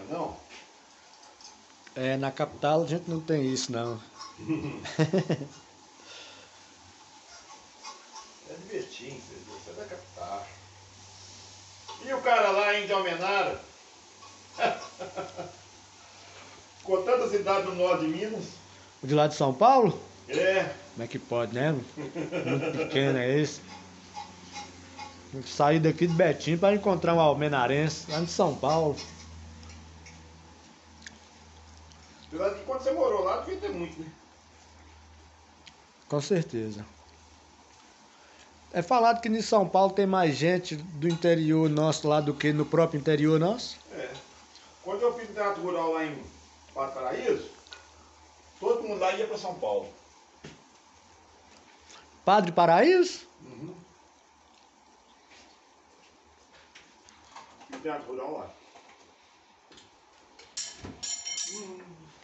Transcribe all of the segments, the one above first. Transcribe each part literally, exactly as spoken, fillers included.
não? É, na capital a gente não tem isso, não. É de Betim, você é da capital. E o cara lá em Almenara? Contando a cidade do norte de Minas? O de lá de São Paulo? É. Como é que pode, né? Muito pequeno é esse. Tem que sair daqui de Betim para encontrar um almenarense lá de São Paulo. Apesar de que quando você morou lá, devia ter muito, né? Com certeza. É falado que em São Paulo tem mais gente do interior nosso lá do que no próprio interior nosso. É. Quando eu fiz teatro rural lá em Pato Paraíso, todo mundo lá ia para São Paulo. Padre Paraíso? Uhum. Fiz teatro rural lá. Hum.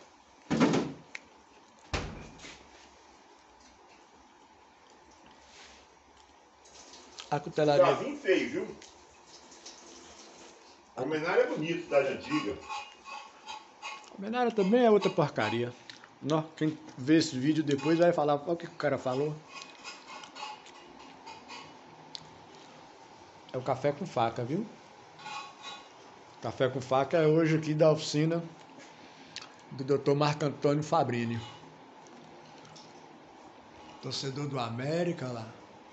A cutelaria. Casinho feio, viu? A Almenara é bonito, cidade antiga. Almenara também é outra porcaria. Nó, quem vê esse vídeo depois vai falar o que o cara falou. É o café com faca, viu? Café com faca é hoje aqui da oficina do doutor Marco Antônio Fabrini. Torcedor do América lá.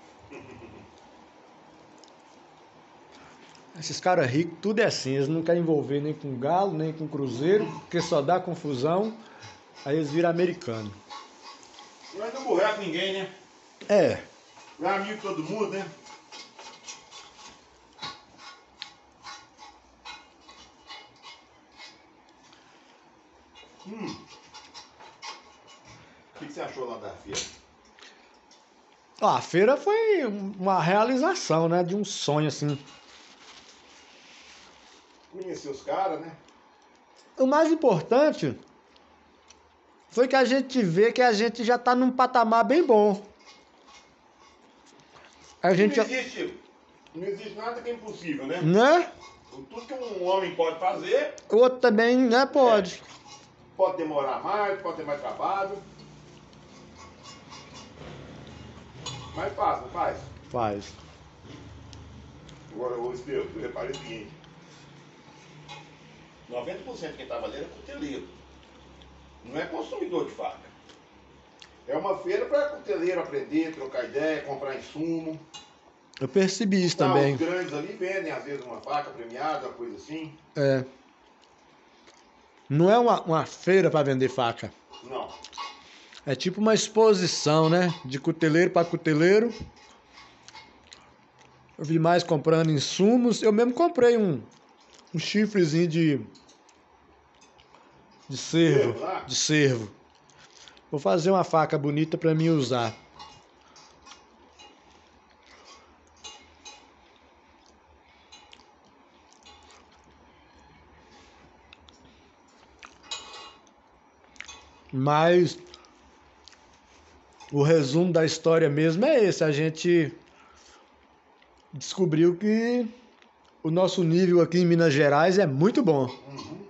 Esses caras ricos, tudo é assim, eles não querem envolver nem com Galo, nem com Cruzeiro, porque só dá confusão, aí eles viram americano. Não é do burreco ninguém, né? É. Não é amigo de todo mundo, né? Hum. O que, que você achou lá da feira? Ah, a feira foi uma realização, né, de um sonho, assim. Conhecer os caras, né? O mais importante foi que a gente vê que a gente já tá num patamar bem bom. A gente não, já... existe, não existe nada que é impossível, né? Né? Tudo que um homem pode fazer... O outro também, né, pode. É, pode demorar mais, pode ter mais trabalho. Mas faz, não faz? Faz. Agora, ô Estevam, eu reparei o seguinte. noventa por cento de quem estava ali era cuteleiro. Não é consumidor de faca. É uma feira para cuteleiro aprender, trocar ideia, comprar insumo. Eu percebi isso Tá, também. os grandes ali vendem, às vezes, uma faca premiada, uma coisa assim. É. Não é uma, uma feira para vender faca. Não. É tipo uma exposição, né? De cuteleiro para cuteleiro. Eu vi mais comprando insumos. Eu mesmo comprei um, um chifrezinho de, de cervo. Cervo, né? De cervo. Vou fazer uma faca bonita para mim usar. Mas o resumo da história mesmo é esse. A gente descobriu que o nosso nível aqui em Minas Gerais é muito bom. Uhum.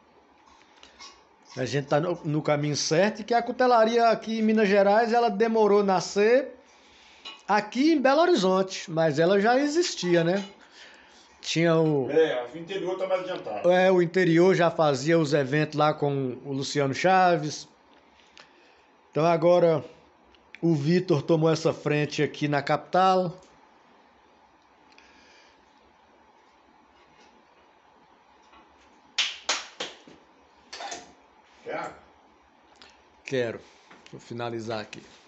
A gente está no, no caminho certo e que a cutelaria aqui em Minas Gerais ela demorou a nascer aqui em Belo Horizonte, mas ela já existia, né? Tinha o... É, o interior está mais adiantado. É, o interior já fazia os eventos lá com o Luciano Chaves. Então agora o Vitor tomou essa frente aqui na capital. Quer? Quero. Vou finalizar aqui.